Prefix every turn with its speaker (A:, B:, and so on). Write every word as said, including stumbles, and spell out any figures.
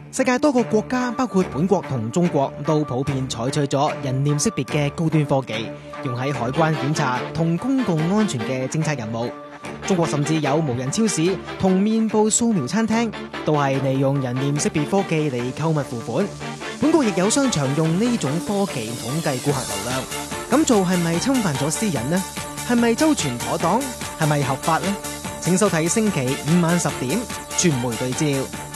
A: 世界多個國家，包括本國同中國，都普遍採取咗人臉識別嘅高端科技，用喺海關檢查同公共安全嘅偵測任務。中國甚至有無人超市同面部掃描餐廳，都係利用人臉識別科技嚟購物付款。本國亦有商場用呢種科技統計顧客流量。咁做係咪侵犯咗私隱呢？係咪周全妥當？係咪合法呢？請收睇星期五晚十點傳媒對焦。